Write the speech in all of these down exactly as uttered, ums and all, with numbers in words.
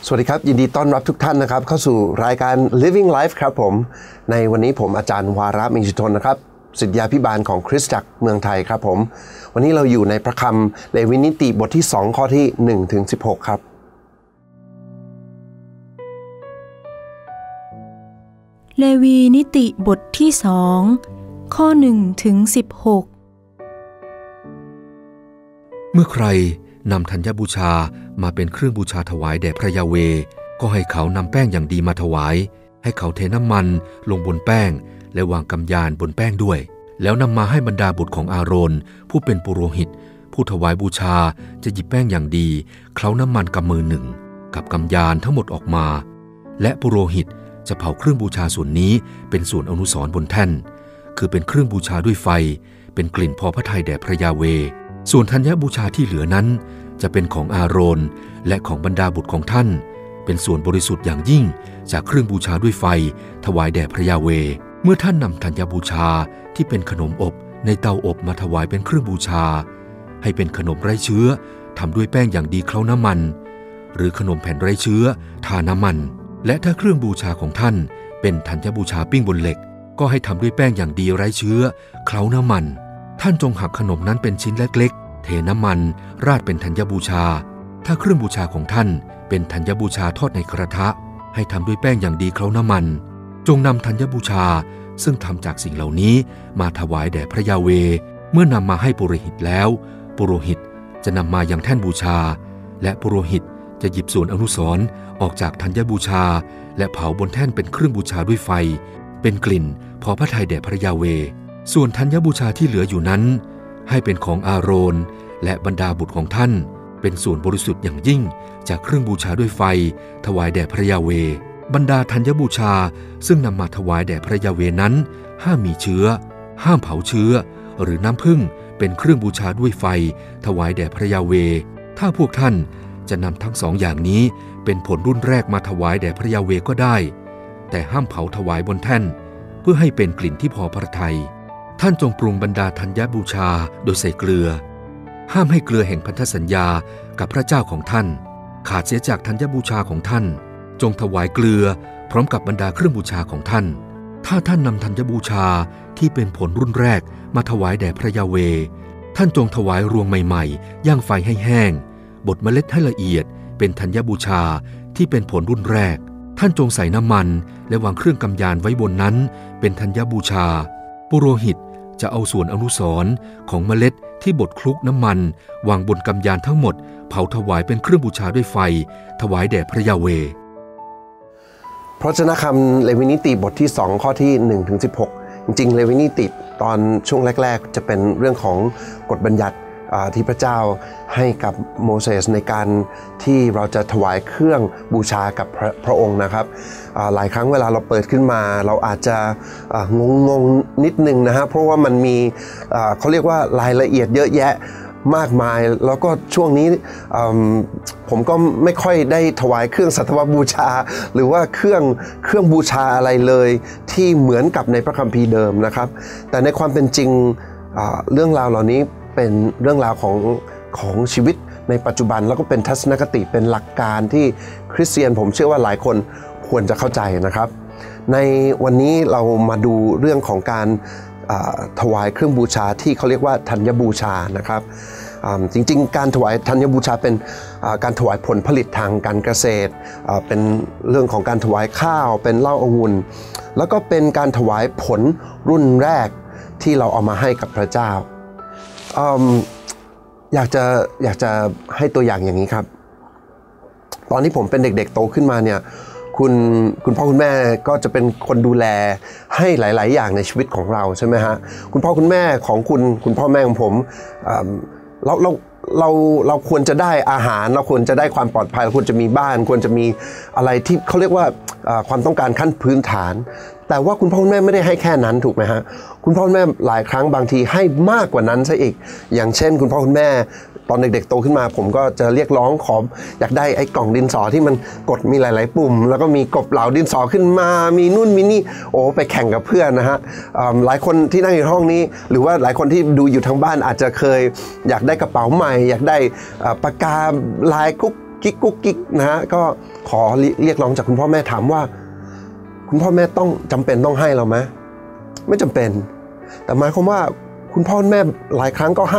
สวัสดีครับยินดีต้อนรับทุกท่านนะครับเข้าสู่รายการ Living Life ครับผมในวันนี้ผมอาจารย์วาระมิชิตนนะครับศิษยาภิบาลของคริสตจักรเมืองไทยครับผมวันนี้เราอยู่ในพระคำเลวีนิติบทที่สองข้อที่หนึ่งถึงสิบหกครับเลวีนิติบทที่สองข้อหนึ่งถึงสิบหกเมื่อใครนำธัญบูชามาเป็นเครื่องบูชาถวายแด่พระยาเวห์ก็ให้เขานำแป้งอย่างดีมาถวายให้เขาเทน้ำมันลงบนแป้งและวางกำยานบนแป้งด้วยแล้วนำมาให้บรรดาบุตรของอาโรนผู้เป็นปุโรหิตผู้ถวายบูชาจะหยิบแป้งอย่างดีเคล้าน้ำมันกำมือหนึ่งกับกำยานทั้งหมดออกมาและปุโรหิตจะเผาเครื่องบูชาส่วนนี้เป็นส่วนอนุสรณ์บนแท่นคือเป็นเครื่องบูชาด้วยไฟเป็นกลิ่นพอพระทัยแด่พระยาเวห์ส่วนธัญบูชาที่เหลือนั้นจะเป็นของอาโรนและของบรรดาบุตรของท่านเป็นส่วนบริสุทธิ์อย่างยิ่งจากเครื่องบูชาด้วยไฟถวายแด่พระยาเวห์เมื่อท่านนำธัญบูชาที่เป็นขนมอบในเตาอบมาถวายเป็นเครื่องบูชาให้เป็นขนมไร้เชื้อทำด้วยแป้งอย่างดีเคล้าน้ำมันหรือขนมแผ่นไร้เชื้อทาน้ำมันและถ้าเครื่องบูชาของท่านเป็นธัญบูชาปิ้งบนเหล็กก็ให้ทำด้วยแป้งอย่างดีไร้เชื้อเคล้าน้ำมันท่านจงหักขนมนั้นเป็นชิ้นเล็กๆเทน้ำมันราดเป็นธัญบูชาถ้าเครื่องบูชาของท่านเป็นธัญบูชาทอดในกระทะให้ทำด้วยแป้งอย่างดีเคล้าน้ำมันจงนำธัญบูชาซึ่งทำจากสิ่งเหล่านี้มาถวายแด่พระยาเวห์เมื่อนำมาให้ปุโรหิตแล้วปุโรหิตจะนำมายังแท่นบูชาและปุโรหิตจะหยิบส่วนอนุสรณ์ออกจากธัญบูชาและเผาบนแท่นเป็นเครื่องบูชาด้วยไฟเป็นกลิ่นพอพระทัยแด่พระยาเวห์ส่วนธัญบูชาที่เหลืออยู่นั้นให้เป็นของอาโรนและบรรดาบุตรของท่านเป็นส่วนบริสุทธิ์อย่างยิ่งจากเครื่องบูชาด้วยไฟถวายแด่พระยาเวห์บรรดาธัญบูชาซึ่งนำมาถวายแด่พระยาเวห์นั้นห้ามมีเชื้อห้ามเผาเชื้อหรือน้ำผึ้งเป็นเครื่องบูชาด้วยไฟถวายแด่พระยาเวห์ถ้าพวกท่านจะนำทั้งสองอย่างนี้เป็นผลรุ่นแรกมาถวายแด่พระยาเวห์ก็ได้แต่ห้ามเผาถวายบนแท่นเพื่อให้เป็นกลิ่นที่พอพระทัยท่านจงปรุงบรรดาธัญบูชาโดยใส่เกลือห้ามให้เกลือแห่งพันธสัญญากับพระเจ้าของท่านขาดเสียจากธัญบูชาของท่านจงถวายเกลือพร้อมกับบรรดาเครื่องบูชาของท่านถ้าท่านนำธัญบูชาที่เป็นผลรุ่นแรกมาถวายแด่พระยาเวห์ท่านจงถวายรวงใหม่ๆย่างไฟให้แห้งบดเมล็ดให้ละเอียดเป็นธัญบูชาที่เป็นผลรุ่นแรกท่านจงใส่น้ำมันและวางเครื่องกำยานไว้บนนั้นเป็นธัญบูชาปุโรหิตจะเอาส่วนอนุสรณ์ของเมล็ดที่บดคลุกน้ำมันวางบนกำยานทั้งหมดเผาถวายเป็นเครื่องบูชาด้วยไฟถวายแด่พระยาเวห์พระวจนะคำเลวีนิติบทที่สองข้อที่หนึ่งถึงสิบหกจริงๆเลวีนิติตอนช่วงแรกๆจะเป็นเรื่องของกฎบัญญัติที่พระเจ้าให้กับโมเสสในการที่เราจะถวายเครื่องบูชากับพระ, พระองค์นะครับหลายครั้งเวลาเราเปิดขึ้นมาเราอาจจะงงงนิดนึงนะฮะเพราะว่ามันมีเขาเรียกว่ารายละเอียดเยอะแยะมากมายแล้วก็ช่วงนี้ผมก็ไม่ค่อยได้ถวายเครื่องสัตวบูชาหรือว่าเครื่องเครื่องบูชาอะไรเลยที่เหมือนกับในพระคัมภีร์เดิมนะครับแต่ในความเป็นจริงเรื่องราวเหล่านี้เป็นเรื่องราวของของชีวิตในปัจจุบันแล้วก็เป็นทัศนคติเป็นหลักการที่คริสเตียนผมเชื่อว่าหลายคนควรจะเข้าใจนะครับในวันนี้เรามาดูเรื่องของการถวายเครื่องบูชาที่เขาเรียกว่าธัญบูชานะครับจริงๆการถวายธัญบูชาเป็นการถวายผลผลิตทางการเกษตรเป็นเรื่องของการถวายข้าวเป็นเหล้าองุ่นแล้วก็เป็นการถวายผลรุ่นแรกที่เราเอามาให้กับพระเจ้าอยากจะอยากจะให้ตัวอย่างอย่างนี้ครับตอนที่ผมเป็นเด็กๆโตขึ้นมาเนี่ยคุณคุณพ่อคุณแม่ก็จะเป็นคนดูแลให้หลายๆอย่างในชีวิตของเราใช่ไหมฮะคุณพ่อคุณแม่ของคุณคุณพ่อแม่ของผมเราเราเราเราควรจะได้อาหารเราควรจะได้ความปลอดภัยเราควรจะมีบ้านควรจะมีอะไรที่เขาเรียกว่าความต้องการขั้นพื้นฐานแต่ว่าคุณพ่อคุณแม่ไม่ได้ให้แค่นั้นถูกไหมฮะคุณพ่อคุณแม่หลายครั้งบางทีให้มากกว่านั้นซะอีกอย่างเช่นคุณพ่อคุณแม่ตอนเด็กๆโตขึ้นมาผมก็จะเรียกร้องขออยากได้ไอ้กล่องดินสอที่มันกดมีหลายๆปุ่มแล้วก็มีกบเหลาดินสอขึ้นมามีนู่นมีนี่โอ้ไปแข่งกับเพื่อนนะฮะหลายคนที่นั่งอยู่ห้องนี้หรือว่าหลายคนที่ดูอยู่ทางบ้านอาจจะเคยอยากได้กระเป๋าใหม่อยากได้ปากกาลายกุ๊กกิ๊กกุ๊กกิ๊กนะฮะก็ขอเรียกร้องจากคุณพ่อแม่ถามว่าคุณพ่อแม่ต้องจำเป็นต้องให้เราไหมไม่จำเป็นแต่หมายความว่าคุณพ่อแม่หลายครั้งก็ให้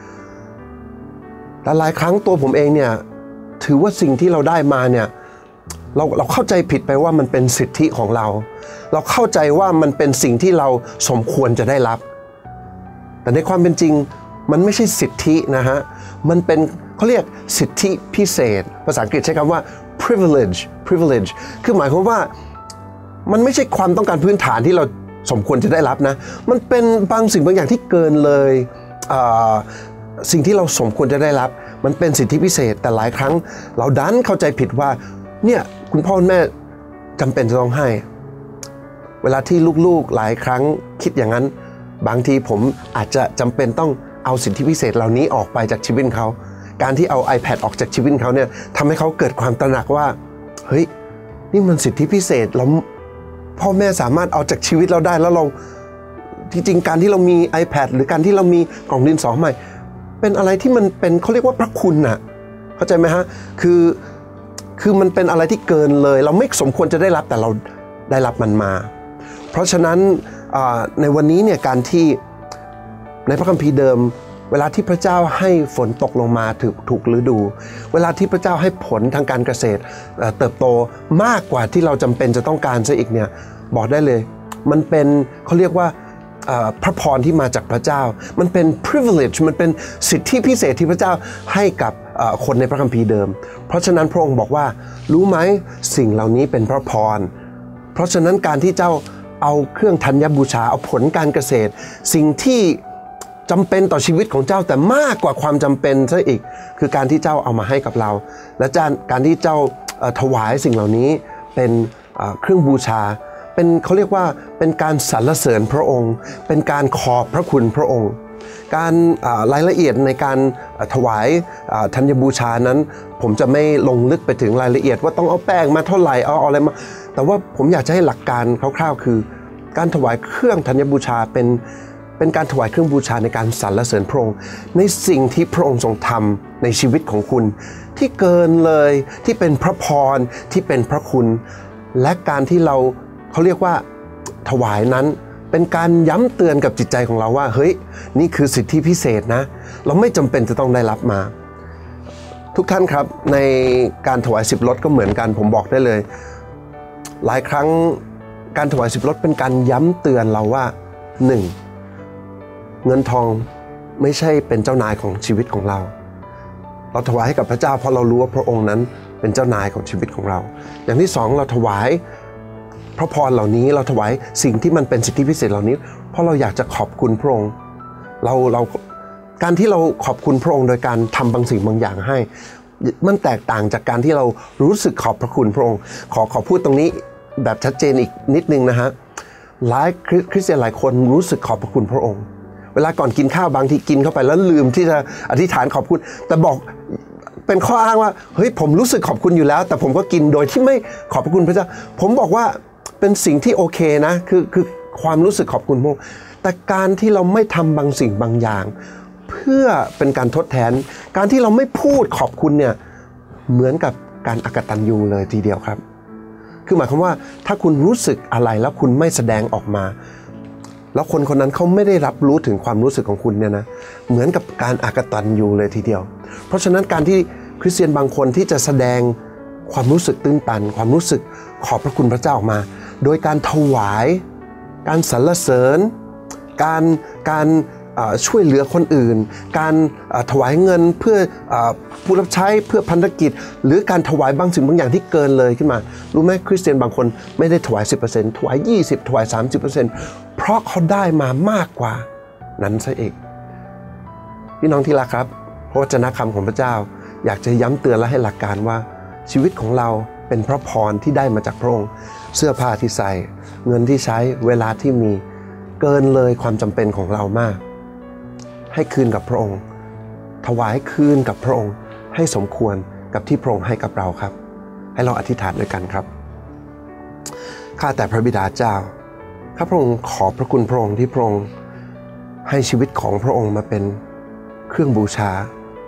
แต่หลายครั้งตัวผมเองเนี่ยถือว่าสิ่งที่เราได้มาเนี่ยเราเราเข้าใจผิดไปว่ามันเป็นสิทธิของเราเราเข้าใจว่ามันเป็นสิ่งที่เราสมควรจะได้รับแต่ในความเป็นจริงมันไม่ใช่สิทธินะฮะมันเป็นเขาเรียกสิทธิพิเศษภาษาอังกฤษใช้คำว่า privilege privilege คือหมายความว่ามันไม่ใช่ความต้องการพื้นฐานที่เราสมควรจะได้รับนะมันเป็นบางสิ่งบางอย่างที่เกินเลยสิ่งที่เราสมควรจะได้รับมันเป็นสิทธิพิเศษแต่หลายครั้งเราดันเข้าใจผิดว่าเนี่ยคุณพ่อคุณแม่จำเป็นจะต้องให้เวลาที่ลูกๆหลายครั้งคิดอย่างนั้นบางทีผมอาจจะจำเป็นต้องเอาสิทธิพิเศษเหล่านี้ออกไปจากชีวิตเขาการที่เอา iPad ออกจากชีวิตเขาเนี่ยทำให้เขาเกิดความตระหนักว่าเฮ้ยนี่มันสิทธิพิเศษเราพ่อแม่สามารถเอาจากชีวิตเราได้แล้วเราที่จริงการที่เรามี iPad หรือการที่เรามีกล่องดินสอใหม่เป็นอะไรที่มันเป็นเขาเรียกว่าพระคุณน่ะเข้าใจไหมฮะคือคือมันเป็นอะไรที่เกินเลยเราไม่สมควรจะได้รับแต่เราได้รับมันมาเพราะฉะนั้นในวันนี้เนี่ยการที่ในพระคัมภีร์เดิมเวลาที่พระเจ้าให้ฝนตกลงมาถูกถูกฤดูเวลาที่พระเจ้าให้ผลทางการเกษตรเติบโตมากกว่าที่เราจำเป็นจะต้องการซะอีกเนี่ยบอกได้เลยมันเป็นเขาเรียกว่าพระพรที่มาจากพระเจ้ามันเป็น privilege มันเป็นสิทธิพิเศษที่พระเจ้าให้กับคนในพระคัมภีร์เดิมเพราะฉะนั้นพระองค์บอกว่ารู้ไหมสิ่งเหล่านี้เป็นพระพรเพราะฉะนั้นการที่เจ้าเอาเครื่องธัญบูชาเอาผลการเกษตรสิ่งที่จำเป็นต่อชีวิตของเจ้าแต่มากกว่าความจำเป็นซะอีกคือการที่เจ้าเอามาให้กับเราและการที่เจ้าถวายสิ่งเหล่านี้เป็นเครื่องบูชาเป็นเขาเรียกว่าเป็นการสรรเสริญพระองค์เป็นการขอบพระคุณพระองค์การรายละเอียดในการถวายธัญบูชานั้นผมจะไม่ลงลึกไปถึงรายละเอียดว่าต้องเอาแป้งมาเท่าไหร่เอาอะไรมาแต่ว่าผมอยากจะให้หลักการคร่าวๆคือการถวายเครื่องธัญบูชาเป็นเป็นการถวายเครื่องบูชาในการสรรเสริญพระองค์ในสิ่งที่พระองค์ทรงทำในชีวิตของคุณที่เกินเลยที่เป็นพระพรที่เป็นพระคุณและการที่เราเขาเรียกว่าถวายนั้นเป็นการย้ำเตือนกับจิตใจของเราว่าเฮ้ยนี่คือสิทธิพิเศษนะเราไม่จำเป็นจะต้องได้รับมาทุกท่านครับในการถวายสิบลดก็เหมือนกันผมบอกได้เลยหลายครั้งการถวายสิบลดเป็นการย้ำเตือนเราว่าหนึ่งเงินทองไม่ใช่เป็นเจ้านายของชีวิตของเราเราถวายให้กับพระเจ้าเพราะเรารู้ว่าพระองค์นั้นเป็นเจ้านายของชีวิตของเราอย่างที่สองเราถวายพระพรเหล่านี้เราถวายสิ่งที่มันเป็นสิทธิพิเศษเหล่านี้เพราะเราอยากจะขอบคุณพระองค์เราเราการที่เราขอบคุณพระองค์โดยการทำบางสิ่งบางอย่างให้มันแตกต่างจากการที่เรารู้สึกขอบพระคุณพระองค์ขอขอพูดตรงนี้แบบชัดเจนอีกนิดนึงนะฮะหลายคริสเตียนหลายคนรู้สึกขอบพระคุณพระองค์เวลาก่อนกินข้าวบางทีกินเข้าไปแล้วลืมที่จะอธิษฐานขอบคุณแต่บอกเป็นข้ออ้างว่าเฮ้ยผมรู้สึกขอบคุณอยู่แล้วแต่ผมก็กินโดยที่ไม่ขอบพระคุณพระเจ้าผมบอกว่าเป็นสิ่งที่โอเคนะคือคือความรู้สึกขอบคุณพระองค์แต่การที่เราไม่ทำบางสิ่งบางอย่างเพื่อเป็นการทดแทนการที่เราไม่พูดขอบคุณเนี่ยเหมือนกับการอกตัญญูเลยทีเดียวครับคือหมายความว่าถ้าคุณรู้สึกอะไรแล้วคุณไม่แสดงออกมาแล้วคนคนนั้นเขาไม่ได้รับรู้ถึงความรู้สึกของคุณเนี่ยนะเหมือนกับการอกตัญญูเลยทีเดียวเพราะฉะนั้นการที่คริสเตียนบางคนที่จะแสดงความรู้สึกตื้นตันความรู้สึกขอบพระคุณพระเจ้าออกมาโดยการถวายการสรรเสริญการการช่วยเหลือคนอื่นการถวายเงินเพื่อผู้รับใช้เพื่อพันธกิจหรือการถวายบางสิ่งบางอย่างที่เกินเลยขึ้นมารู้ไหมคริสเตียนบางคนไม่ได้ถวาย สิบเปอร์เซ็นต์ ถวายยี่สิบถวาย สามสิบเปอร์เซ็นต์ เพราะเขาได้มามากกว่านั้นซะเองพี่น้องที่รักครับพระวจนะคำของพระเจ้าอยากจะย้ำเตือนและให้หลักการว่าชีวิตของเราเป็นพระพรที่ได้มาจากพระองค์เสื้อผ้าที่ใส่เงินที่ใช้เวลาที่มีเกินเลยความจำเป็นของเรามากให้คืนกับพระองค์ถวายคืนกับพระองค์ให้สมควรกับที่พระองค์ให้กับเราครับให้เราอธิษฐานด้วยกันครับข้าแต่พระบิดาเจ้าข้าพระองค์ขอบพระคุณพระองค์ที่พระองค์ให้ชีวิตของพระองค์มาเป็นเครื่องบูชา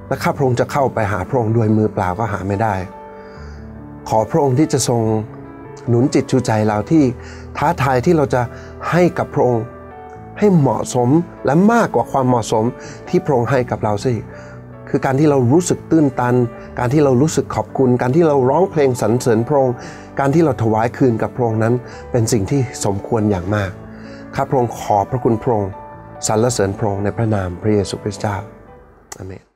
และข้าพระองค์จะเข้าไปหาพระองค์ด้วยมือเปล่าก็หาไม่ได้ขอพระองค์ที่จะทรงหนุนจิตชูใจเราที่ท้าทายที่เราจะให้กับพระองค์ให้เหมาะสมและมากกว่าความเหมาะสมที่พระองค์ให้กับเราสิคือการที่เรารู้สึกตื้นตันการที่เรารู้สึกขอบคุณการที่เราร้องเพลงสรรเสริญพระองค์การที่เราถวายคืนกับพระองค์นั้นเป็นสิ่งที่สมควรอย่างมากข้าพระองค์ขอพระคุณพระองค์สรรเสริญพระองค์ในพระนามพระเยซูคริสต์เจ้าอาเมน